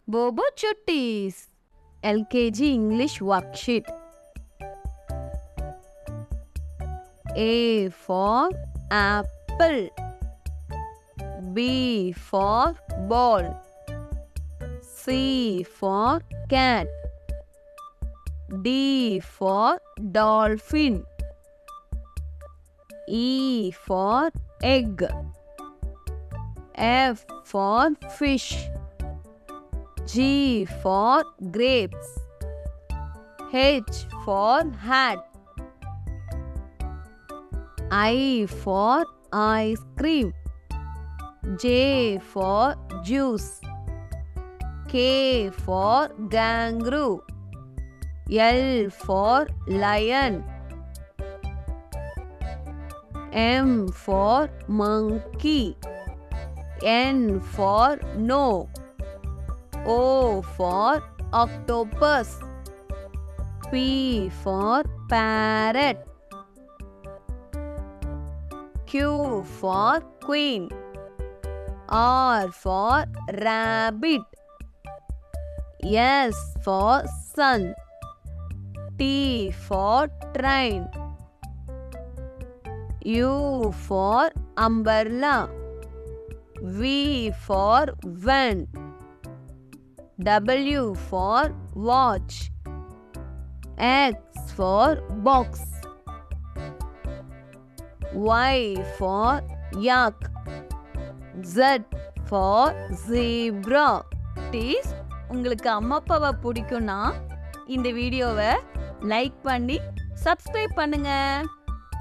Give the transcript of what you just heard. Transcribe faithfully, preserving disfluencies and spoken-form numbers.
Bobo Chuttis. L K G English Worksheet. A for apple. B for ball. C for cat. D for dolphin. E for egg. F for fish. G for grapes. H for hat. I for ice cream. J for juice. K for kangaroo. L for lion. M for monkey. N for no. O for octopus. P for parrot. Q for queen. R for rabbit. S for sun. T for train. U for umbrella. V for van. W for watch. X for box. Y for yak. Z for zebra. Please, உங்களுக்கு அம்மா அப்பாவை பிடிக்கும்னா இந்த வீடியோவை like பண்ணி subscribe பண்ணுங்க.